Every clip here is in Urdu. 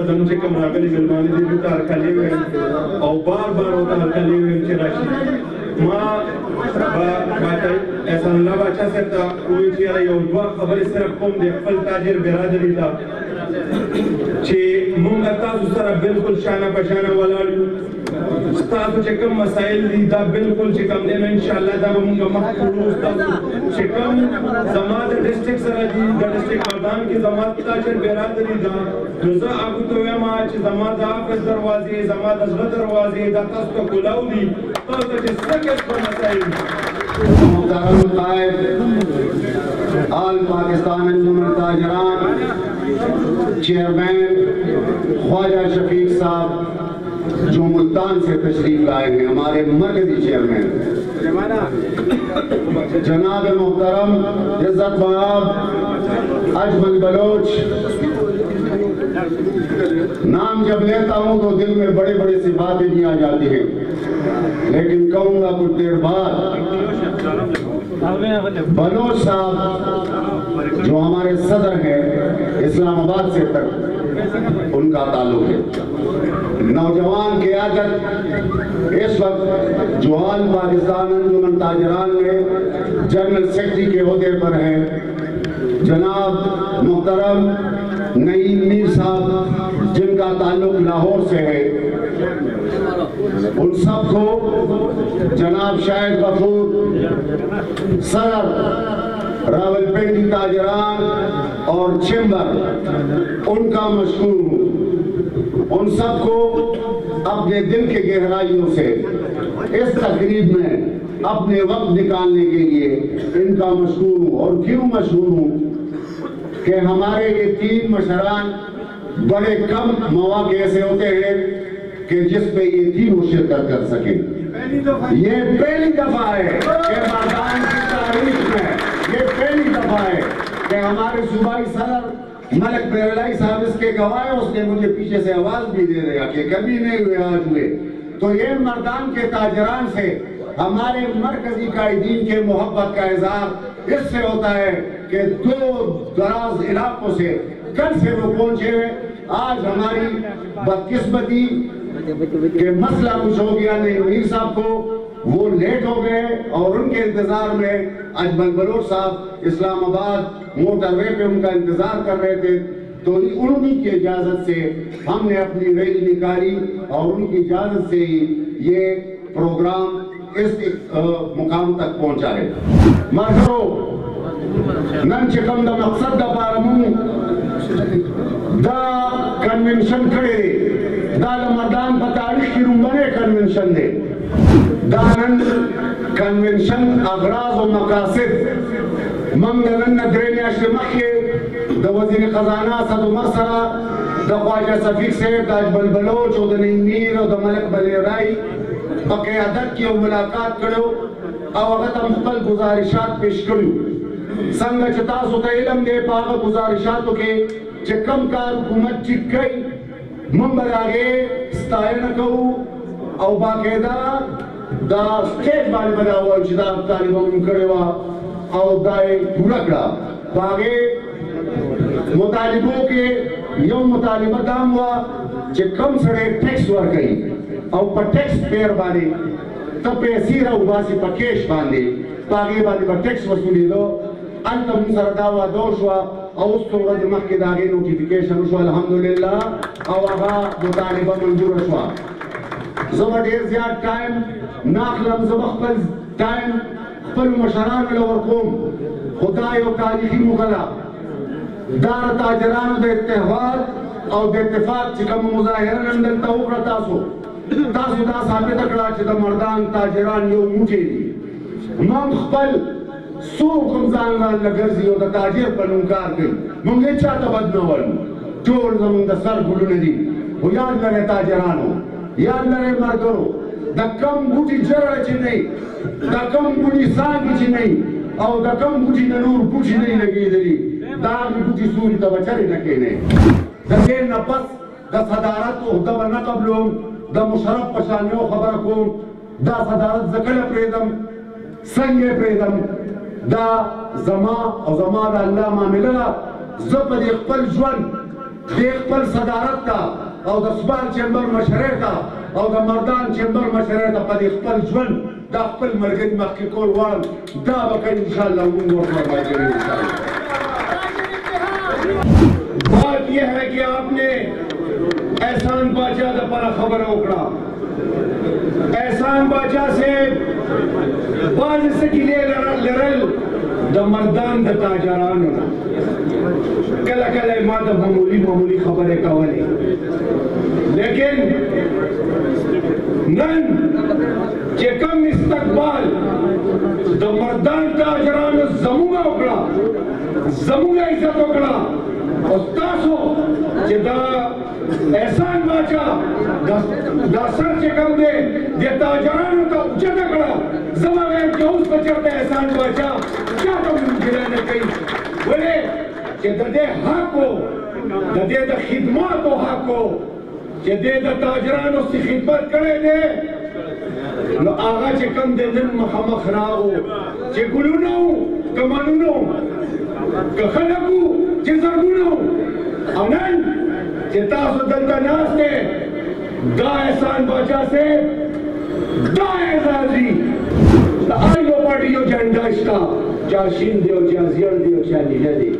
زموږ چې کوم راغلي مېلمانه دي دوی ته هرکلی ویم او بار بار ورته هرکلی ویم چې راشي. ما احسان الله باچا صاحب ته وویل چې یاره یو دوه خبرې صرف کوم د خپل تاجر برادري ته چې مونږ تاسو سره بالکل شانه په شانه ولاړ یو. ستاسو چې کوم مسایل دي دا بالکل چې کوم دی نو انشاءالله دا به مونږ مخکې وړو. ستاسو چې کوم زما د ډسټرکټ سره دي د ډسټرکټ مردان کې زما تاجر برادري ده نو زه هغو ته وایم چې زما د آفس دروازې زما د زړه دروازې دا تاسو ته کولاو دي تاسو ته چې څه قسم مسایل دي. محترم قائد آل پاکستان انجمن تاجران چیئرمین خواجہ شفیق صاحب جو ملتان سے تشریف لائے ہیں، ہمارے مرکزی چیئرمین جناب محترم عزت مآب اجمل بلوچ، نام جب لیتا ہوں تو دل میں بڑے بڑے صفاتیں بھی آ جاتی ہیں، لیکن کہوں گا کچھ دیر بعد بلوچ صاحب جو ہمارے صدر ہیں اسلام آباد سے تک ان کا تعلق ہے. نوجوان قیادت اس وقت جو آل پاکستان انجمن تاجران میں جنرل سیکرٹری کے عہدے پر ہیں جناب محترم نعیم میر صاحب جن کا تعلق لاہور سے ہے، ان سب کو جناب شاہد غفور صدر راولپنڈی تاجران اور چیمبر ان کا مشکور ہوں. ان سب کو اپنے دل کے گہرائیوں سے اس تقریب میں اپنے وقت نکالنے کے لیے ان کا مشکور ہوں. اور کیوں مشکور ہوں کہ ہمارے یہ تین مشران بڑے کم مواقع ایسے ہوتے ہیں کہ جس پہ یہ تینوں شرکت کر سکیں. یہ پہلی دفعہ ہے کہ مردان کی تاریخ میں یہ پہلی دفعہ ہے کہ ہمارے صوبائی صدر ملک پیرلائی صاحب اس کے گواہ ہیں. اس نے مجھے پیچھے سے آواز بھی دے دیا کہ کبھی نہیں ہوئے آج ہوئے. تو یہ مردان کے تاجران سے ہمارے مرکزی قائدین کے محبت کا اظہار اس سے ہوتا ہے کہ دور دراز علاقوں سے کل سے وہ پہنچے ہوئے. آج ہماری بدقسمتی کہ مسئلہ کچھ ہو گیا نہیں، میر صاحب کو وہ لیٹ ہو گئے اور ان کے انتظار میں اجمل بلوچ صاحب اسلام آباد موٹر وے پہ ان کا انتظار کر رہے تھے. تو انہی کی اجازت سے ہم نے اپنی ریلی نکالی اور ان کی اجازت سے ہی یہ پروگرام اس مقام تک پہنچا ہے. مرحبا نن چکم دا مقصد دا پارمون دا کنونشن کھڑے دا لمردان پا تاریخ کی رنبنے کنونشن دے. دا نن کنونشن اغراض و مقاصد منگلن ندرینیاش مخی دا وزیر خزانہ صد عمر سرا دا خواجہ صفیق صاحب دا اجمل بلوچ و دا نعیم میر و دا ملک بلیرائی بقیادت کی ملاقات کرو او اغت مختل گزارشات پیش کرو. سنگا چتاسو تا علم دے پاگا گزارشاتو کے چکم کار حکومت چک گئی منبر آگے ستائن کو او باقیدہ دا سٹیج بانی بنا ہوا چدا طالبان کرے وا او دائے پورا کرا باگے مطالبوں کے یوں مطالبہ دام ہوا چکم سڑے ٹیکس ور گئی او پا ٹیکس پیر بانے تب پیسی رو باسی پا کیش باندے باگے بانے پا ٹیکس وصولی دو انتا منصر دعویٰ دوش ہوا او اس تو رد مخی داگے نوٹیفیکیشن شوا الحمدللہ او آغا مطالبہ منظور شوا. زبا دیر زیاد ٹائم ناخلم زبا خپل ٹائم خپل مشران لور قوم خدای و تاریخی مغلا دار تاجران دا اتحوال او دا اتفاق چکم مظاہرن اندل تاوکر تاسو دا ثابت اکڑا چی دا مردان تاجران یو موٹی دی. مام خپل سوک رمضان ران لگرزی و دا تاجر پر نمکار گئی منگے چاہتا بدنوال چول زمان دا سر گلو ندی و یاد لرے تاجرانو یاد لرے مردرو دا کم بوٹی جرڑ چی نہیں دا کم بوٹی سانگی چی نہیں او دا کم بوٹی نور بوٹی نہیں لگی دلی دا آگی بوٹی سوری تا بچاری نکینے دا دین نفس دا صدارت و دا نقبلوم دا مشرف پشانیو خبرکوم دا صدارت زکل پریدم سنگ پریدم دا زما او زما دا اللہ معاملہ زپا دی اقبل جوان دیکھ پر صدارت تا او دا سبال چمبر مشرے تا او دا مردان چمبر مشرے تا پا دیکھ پر جون دا اقبل مرگد مخی کول وان دا بکن انشاءاللہ امور فرمائی کریں انشاءاللہ. بات یہ ہے کہ آپ نے احسان باچا دا پارا خبر اکڑا. احسان باچا سے باز سکی لے لرل دا مردان دا تاجران ہونا کلا کلا ما دا معمولی خبریں کولے لیکن نن چے کم استقبال دا مردان تاجران زمونگا اکڑا زمونگا عزت اکڑا استاسو چے دا احسان باچا دا سر چے کم دے تاجرانو تا اچھت اکڑا زمان کہ اس بچرتے احسان باچا کیا تو مجھے نے کہی بولے کہ دے حق کو دے دا خدمات و حق کو کہ دے دا تاجرانو سی خدمت کرے دے نو آغا چے کم دے دن مخمخ راہو چے گلونو کمانونو کخلقو چے زرگونو انن چے تاسو دلتا ناس دے دا احسان باچا سے دا اعزازی دا آئیو پارٹیو جنڈا اشتا چاہ شین دیو چاہ زیر دیو چاہ نیلے دی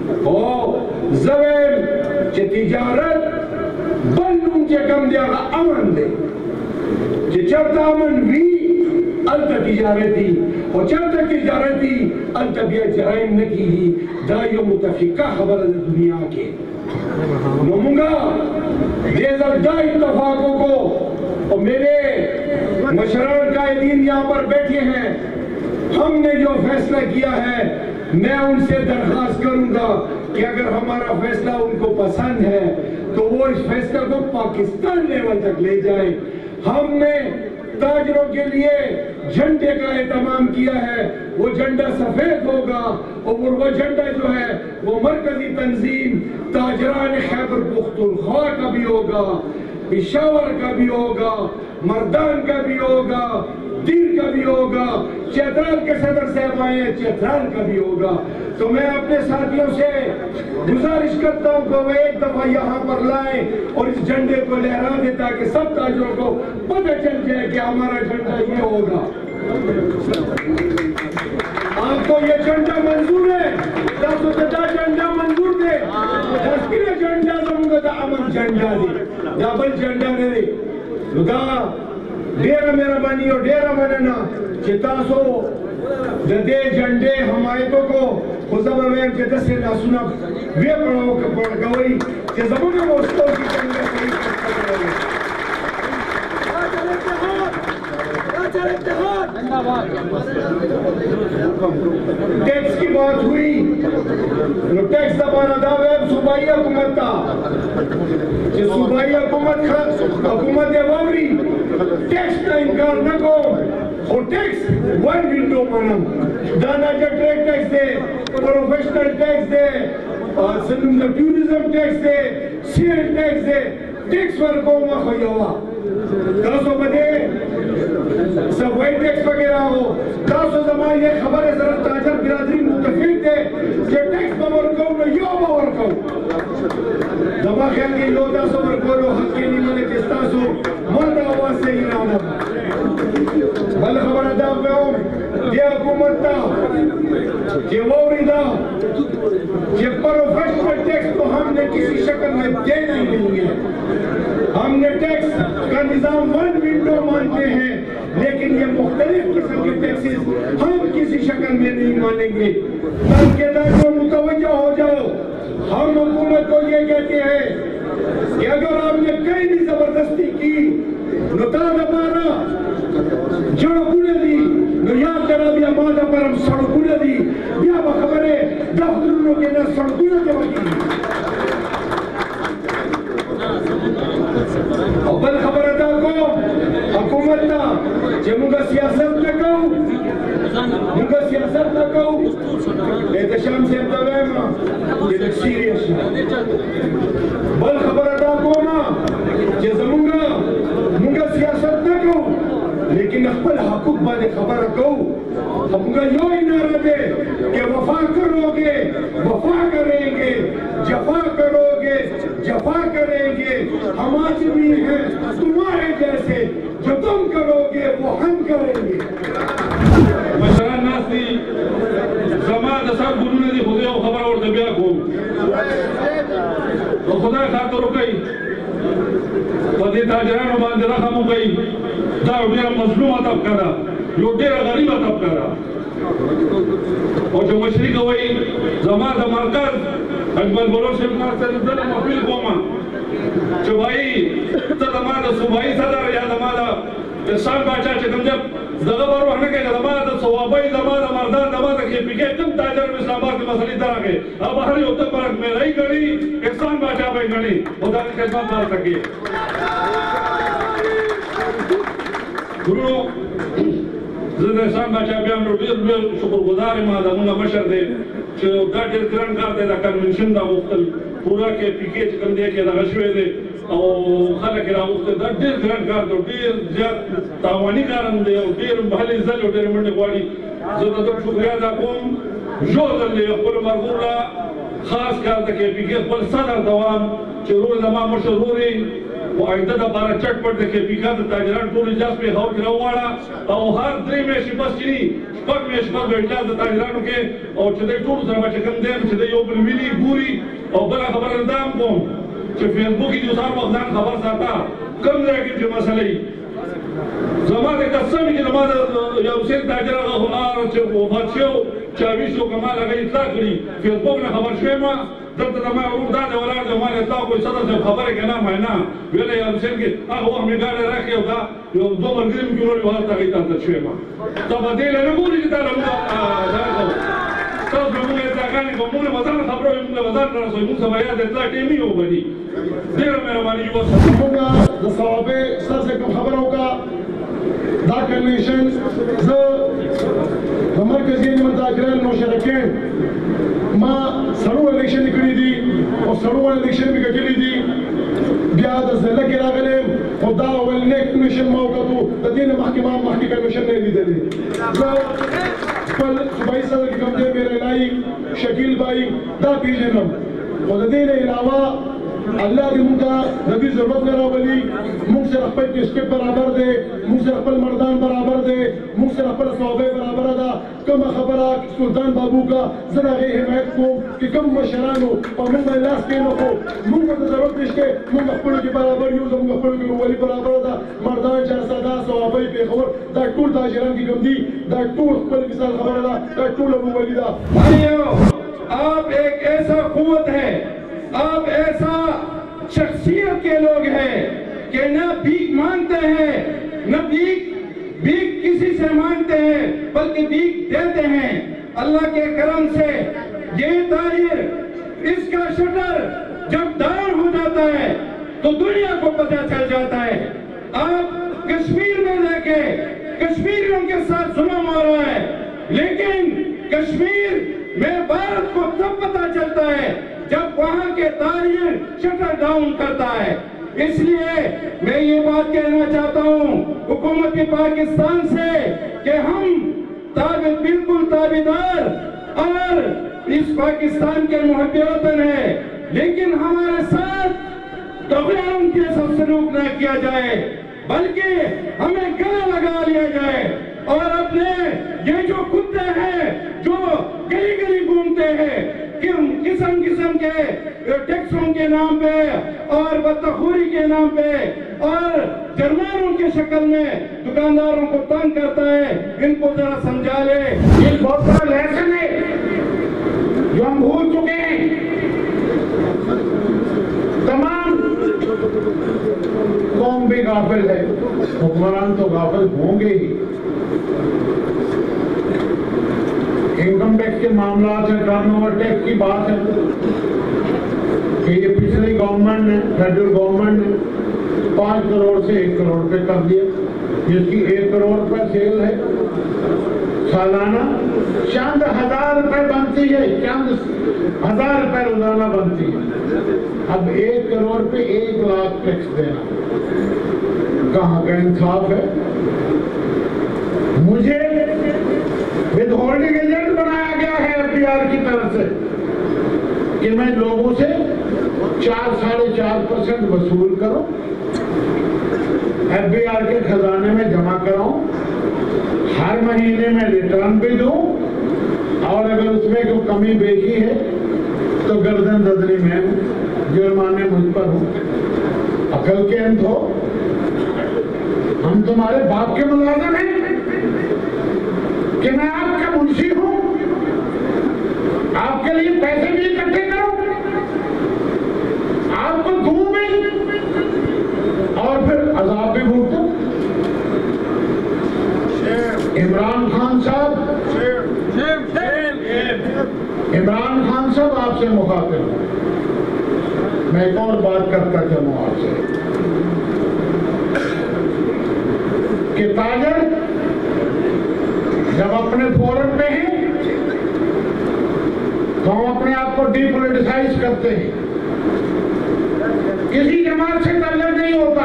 زویم چے تجارت بلنوں چے کم دیا گا امن دے چے چرتا امن بھی التا تجارتی اور چرتا تجارتی التا بیا جرائم نکی ہی دائیو متفقہ خبر دنیا کے نمونگا دیزر دا اتفاقوں کو اور میرے مشران قائدین یہاں پر بیٹھے ہیں ہم نے جو فیصلہ کیا ہے میں ان سے درخواست کروں گا کہ اگر ہمارا فیصلہ ان کو پسند ہے تو وہ اس فیصلہ کو پاکستان لیول تک لے جائیں. ہم نے تاجروں کے لیے جھنڈے کا اہتمام کیا ہے وہ جھنڈا سفید ہوگا اور وہ جھنڈا جو ہے وہ مرکزی تنظیم تاجران خیبر پختونخوا کا بھی ہوگا پشاور کا بھی ہوگا مردان کا بھی ہوگا دیر کا بھی ہوگا چترال کے صدر صاحب آئے ہیں چترال کا بھی ہوگا. تو میں اپنے ساتھیوں سے گزارش کرتا ہوں کہ وہ ایک دفعہ یہاں پر لائیں اور اس جھنڈے کو لہرا دے تاکہ سب تاجروں کو پتہ چل جائے کہ ہمارا جھنڈا یہ ہوگا. آپ کو یہ جھنڈا منظور ہے تاسو دا جھنڈا منظور دے دسکر جھنڈا زمونگا دا امن جھنڈا دے دا بل جھنڈا دے دا ڈیرہ میرا بانی اور ڈیرہ مننا چی تاسو دے جھنڈے حمایتوں کو خزبہ ویم چی دس سے ناسونا وی پڑھا گوئی چی زمانہ موستوں کی جنگہ صحیح کرتا ہے. ٹیکس کی بات ہوئی ٹیکس دبانا دا ویم صوبائی حکومت تا چی صوبائی حکومت وامری ٹیکس کا انکار نہ کو اور ٹیکس ون ونڈو منم دانا جا ٹریڈ ٹیکس دے پروفیشنل ٹیکس دے سنم دا ٹیوریزم ٹیکس دے سیل ٹیکس دے ٹیکس ورکو ما خویوہ تاسو بدے صفائی ٹیکس وغیرہ ہو تاسو زمان یہ خبر ہے ضرور تاجر برادری متفق دے کہ ٹیکس بورکو نو یو بورکو زمان خیال کی لو تاسو ورکو لو حق کے نیمانے کس تاسو مرد آواز سے ہی رانا بل خبر ادا پہوں یہ حکومت تا یہ ووری دا یہ پروفیشنل ٹیکس تو ہم نے کسی شکل میں دینا ہی نہیں ہے. ہم نے ٹیکس کا نظام ون ونڈو مانتے ہیں لیکن یہ مختلف قسم کے ٹیکسز ہم کسی شکل میں نہیں مانیں گے. تاکہ دائیوں متوجہ ہو جاؤ ہم حکومت کو یہ کہتے ہیں کہ اگر آپ نے کئی بھی زبردستی کی نتا دبارا جڑ بڑے دی نو یاد کرا بیا مادہ پر ہم سڑ بڑے دی بیا بخبرے دفتروں کے نا سڑ بڑے کے وقت اور بل خبر ادا کو حکومت نا جے مونگا سیاست نہ کہو احتشام سے ابتوائے یہ ایک سیریس بل خبر ادا کو نا جے مونگا سیاست نہ کہو لیکن اخبر حقوق بعد خبر کہو ہمگا یوں ہی نعرہ دے کہ وفا کرو گے وفا کریں گے جفا کرو گے ہمارے بھی ہیں تمہارے جیسے، جو تم کرو گے وہ ہم کریں گے۔ مشران ناس دی زمان دسار گلونے دی خودے و خبر اور دبیا کو تو خدا خاطر رکئی فدی تاجران و باندی رقم رکئی دا ڈیرا مظلوم طبقہ دا یو ڈیرا غریب طبقہ دا اور جو مشرق ہوئی زمان دا مرکز اجمل بلور شبنا سے دل محفل قوما جو بھائی تا زمان دا صوبائی صدر یا زمان دا احسان باچا چکم جب زغبر روح نکے کہ زمان دا صوابائی زمان دا مردان زمان دا کھیپی کے کم تاجر اسلام آباد کے مسئلی طرح کے اب ہری اتر پرک میں رہی گڑی احسان باچا بھائی گڑی خدا کی خدمت دار سکی گروہ زندہ احسان باچا بھی ہم رو شکر گزار ماں دا منگا مشر دے چھو دا جر کرن کار دے دا کنونشن دا مختل پورا کے پی کے چکم دے کے دا غشوے دے او خلق را وقت دا ډیر ګران کار دی ډیر زیات تاوانی کارم دی او ډیر بهلي ځل او ډیر منډه غواړي زه د دوی شکریا ادا کوم جو ځل خپل مرغور لا خاص کار د کې پیګه خپل صدر دوام چې رول زما مشهوري او ایده د بار چټ پټ د کې پیګه د تاجران ټول اجازه په هاو کې راوړه او هر درې مې شي بس چي پک مې شپږ اجازه د تاجرانو کې او چې د ټول سره چې کوم دیم چې د یو بل ویلي ګوري او بل خبر اندام کوم کہ فیس بک کی جو سار وقتان خبر ساتا کم رہ کی جو مسئلہی زمان قسم کی نماز یا حسین تاجرہ کا ہنار وفات شو چاویشو کمال اگر اطلاع کری فیس بک نے خبر شوئے ما دلتا دمائی عروب دادے والار دے ہمارے اطلاع کوئی صدر سے خبر ہے کہ نام ہے نا ویلے یا حسین کے وہ ہمیں گاڑے رکھے ہوگا جو دو مرگرم کی انہوں نے وہاں تاکی تاندر شوئے ما تب دیلے نبولی جتا رہا تب مونږ ځاګانې کوم مونږ وزن خبرو مونږ وزن راځي مونږ سبا یاد اطلاع ټیمي یو غني ډیر مهرباني یو مونږ د ثوابه ستاسو کوم خبرو کا دا کنوینشن ز د مرکزي متاجران مشارکین ما سړو الیکشن کړی دي او سړو الیکشن به کړی دي بیا د زله کې راغلم او دا ول نه کنوینشن ما وکړو د دې محکمه کنوینشن نه لیدلې خپل صوبائی صدر کی کم دے میرے لائی شکیل بھائی دا پیجنم اور دین علاوہ اللہ دی منکا نبی ضرورت نہ راولی منک سے رخپل کسکت برابر دے منک سے رخپل مردان برابر دے منک سے رخپل صحابے برابر دا کم خبرہ سلطان بابو کا ذرا غی حمایت کو کہ کم مشرانو اور منک الاس کے نکو منک سے ضرورت نشکے منک اخپلو کی برابر یوز منک اخپلو کی رولی برابر دا مردان چارسا دا صحابے پیخور دا ٹول تاجران کی کم دی دا ٹول اخپل کسال خبر دا ٹول ابو ولی دا بھائیو آپ ایک ایسا قوت ہے آپ ایسا شخصیت کے لوگ ہیں کہ نہ بھیک مانتے ہیں نہ بھیک کسی سے مانتے ہیں بلکہ بھیک دیتے ہیں اللہ کے کرم سے یہ تاجر اس کا شٹر جب ڈاؤن ہو جاتا ہے تو دنیا کو پتہ چل جاتا ہے آپ کشمیر میں لے کے کشمیریوں کے ساتھ ظلم ہو رہا ہے لیکن کشمیر میں بھارت کو تب پتہ چلتا ہے جب وہاں کے تاجر شٹر ڈاؤن کرتا ہے اس لیے میں یہ بات کہنا چاہتا ہوں حکومت پاکستان سے کہ ہم بالکل تابعدار اور اس پاکستان کے محب وطن ہیں لیکن ہمارے ساتھ غلام کے ساتھ سلوک نہ کیا جائے بلکہ ہمیں گلا لگا لیا جائے اور اپنے یہ جو کتے ہیں جو گلی گلی گھومتے ہیں قسم کے ٹیکسوں کے نام پہ اور بدتخوری کے نام پہ اور جرمانوں کے شکل میں دکانداروں کو تنگ کرتا ہے ان کو ذرا سمجھا لے یہ بہت بڑا لیسن ہے جو ہم بھول چکے ہیں تمام قوم بھی غافل ہے حکمران تو غافل ہوں گے ہی انکم ٹیکس کے معاملات ہیں ٹرن اوور ٹیکس کی بات ہے کہ یہ پچھلی گورنمنٹ نے فیڈرل گورنمنٹ نے 5 کروڑ سے 1 کروڑ پہ کر دیا جس کی 1 کروڑ پر سیل ہے سالانہ چند 1000 روپے بنتی ہے چند 1000 روپے روزانہ بنتی ہے اب 1 کروڑ پہ 1 لاکھ ٹیکس دینا کہاں کا انصاف ہے مجھے ود ہولڈنگ ایجنٹ بنایا گیا ہے FDR کی طرف سے کہ میں لوگوں سے 4.5% वसूल करो, FBR के खजाने में जमा कराओ, हर महीने में रिटर्न भी दूं, और अगर उसमें कोई कमी बेशी है तो गर्दन रदनी में हूं, जुर्माने मुझ पर हूं। अकल के अंत हो, हम तुम्हारे बाप के मुलाजिम हैं कि मैं आपका मुंशी हूं, आपके लिए पैसे भी इकट्ठे करूं, आपको दूं भी और फिर अजाब भी भुगतूं। इमरान खान साहब आपसे मुखातिब हूं। मैं एक और बात करता चलूं आपसे कि ताजर जब अपने फोरम पे हैं तो हम अपने आप को डीपोलिटिसाइज करते हैं, किसी जमात से ताल्लुक नहीं होता,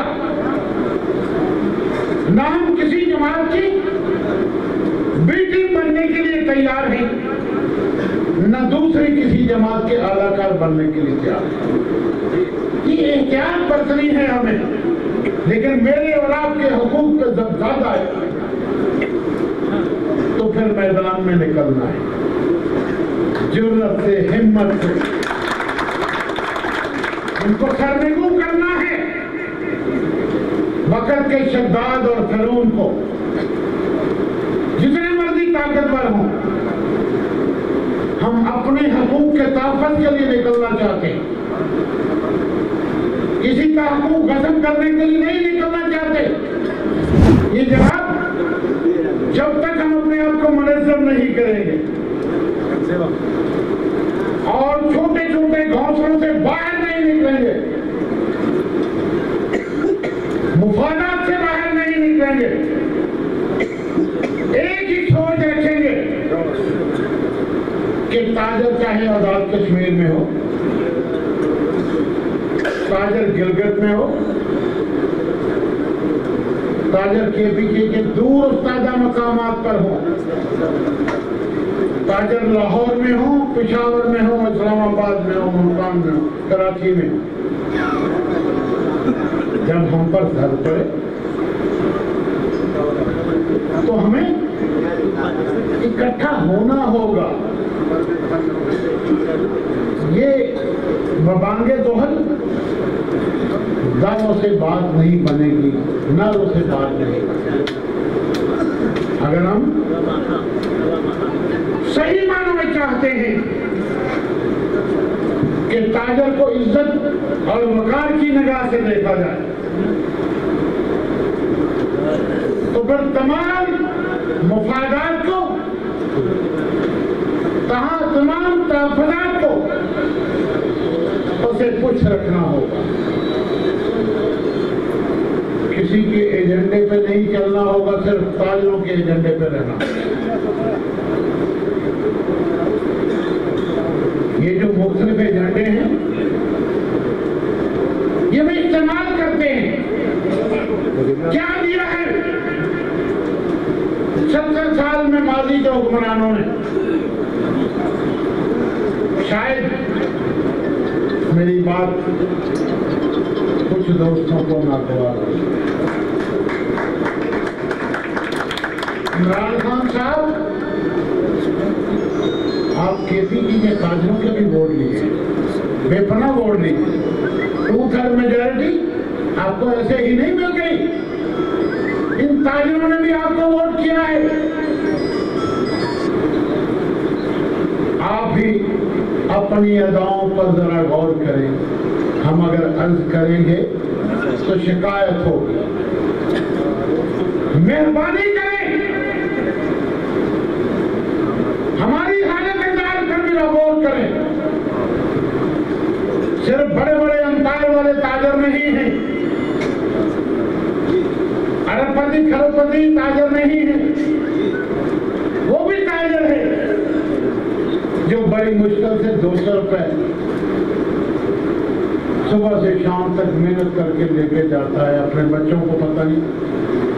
ना हम किसी जमात की बेटी बनने के लिए तैयार हैं, न दूसरी किसी जमात के आलाकार बनने के लिए तैयार हैं। ये एहतियात बरतनी है हमें, लेकिन मेरे और आपके हुकूक पे जब ज्यादा है तो फिर मैदान में निकलना है, जुर्रत से, हिम्मत से उनको सरनिगू करना है। वक़्त के शद्दाद और फिरौन को जितने मर्जी ताकतवर हों, हम अपने हकूक के तहफ़्फ़ुज़ के लिए निकलना चाहते हैं, किसी का हकूक गज़ब करने के लिए नहीं निकलना चाहते। ये जनाब, जब तक हम अपने आप को मुनज़्ज़म नहीं करेंगे और छोटे छोटे घोंसलों से बाहर नहीं निकलेंगे, मुफादात से बाहर नहीं निकलेंगे, एक ही सोच रखेंगे कि ताजर चाहे आजाद कश्मीर में हो, ताजर गिलगित में हो, ताजर KPK के दूर उस्तादा मकामात पर हो, ताजर लाहौर में हो, पेशावर में हो, इस्लामाबाद में हो, मुल्तान में हो, कराची में हो, जब हम पर सर पड़े तो हमें इकट्ठा होना होगा। ये बबांगे दोहल दावों से बात नहीं बनेगी, नारों से बात नहीं बनेगी। अगर हम सही मानों में चाहते हैं कि ताजर को इज्जत और वकार की निगाह से देखा जाए, तो फिर तमाम मुफादात को, तमाम तहफ़्फ़ुज़ात को उसे कुछ रखना होगा। किसी के एजेंडे पे नहीं चलना होगा, सिर्फ ताजरों के एजेंडे पे रहना। ये जो मुख्तलिफ एजेंडे हैं, ये भी इस्तेमाल करते हैं। क्या दिया है 70 साल में माजी के हुक्मरानों ने? शायद मेरी बात कुछ दोस्तों को नागवार हो। इमरान खान साहब, आप KPK के ताजरों के भी वोट लिए, बेपनाह वोट लिए, 2/3 मेजॉरिटी आपको ऐसे ही नहीं मिल गई। इन ताजरों ने भी आपको वोट किया है। आप भी अपनी अदाओं पर जरा गौर करें। हम अगर अर्ज करेंगे तो शिकायत होगी। मेहरबानी करें, हमारी हालत पर भी गौर करें। सिर्फ बड़े बड़े अंपायर वाले ताजर नहीं हैं, अरबपति खरबपति ताजर नहीं है, वो भी ताजर है जो बड़ी मुश्किल से 200 रुपए सुबह से शाम तक मेहनत करके लेके जाता है। अपने बच्चों को पता नहीं